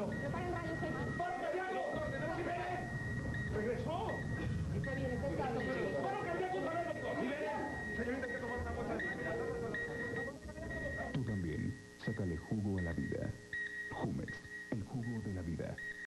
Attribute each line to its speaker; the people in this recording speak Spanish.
Speaker 1: Preparen rayos X.
Speaker 2: ¡Paro cardíaco! ¡Jiménez! ¡Regresó!
Speaker 1: Está bien, está estable.
Speaker 2: ¡Paro cardíaco otra vez, doctor! ¡Jiménez! Señorita, hay que tomar una muestra de sangre.
Speaker 3: Tú también, sácale jugo a la vida. Jumex, el jugo de la vida.